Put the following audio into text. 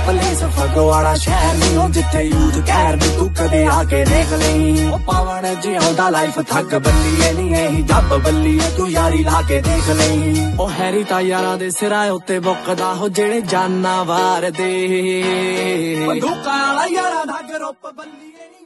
Police Phagwara ਸ਼ਹਿਰ ਨਹੀਂ ਜਿੱਥੇ ਯੂਥ ਕਹਿਰ ਨੀ ਤੂੰ ਕਦੇ ਆ ਕੇ ਦੇਖ ਲਈ। ਉਹ ਪਾਵਨ ਜਿਉਂਦਾ ਲਾਈਫ ਥੱਕ ਬੱਲੀਏ ਨੀ ਇਹੀ ਜੱਬ ਬੱਲੀਏ ਤੂੰ ਯਾਰੀ ਲਾ ਕੇ ਦੇਖ ਲਈ। ਉਹ ਹੈਰੀ ਤਾਂ ਯਾਰਾਂ ਦੇ ਸਿਰਾਂ ਉੱਤੇ ਬੁੱਕਦਾ ਹੋ ਜਿਹੜੇ ਜਾਨਾਂ ਵਾਰ ਦੇ ਬੰਦੂਕਾਂ ਵਾਲਾ ਯਾਰਾਂ ਦਾ ਗਰੁੱਪ ਬੱਲੀਏ।